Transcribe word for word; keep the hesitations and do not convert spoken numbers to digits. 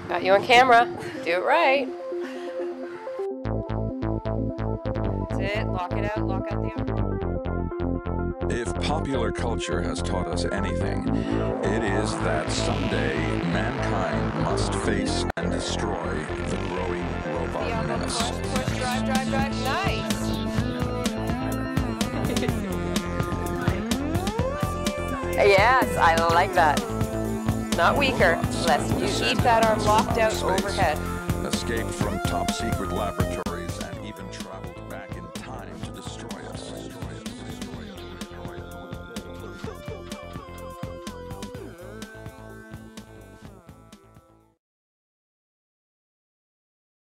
Got you on camera. Do it right. That's it. Lock it out. Lock out the arm. If popular culture has taught us anything, it is that someday mankind must face and destroy the growing robot menace. Push, push, drive, drive, drive. Nice. Yes, I like that. Not weaker. Let's keep that arm locked out overhead. Escaped from top secret laboratory.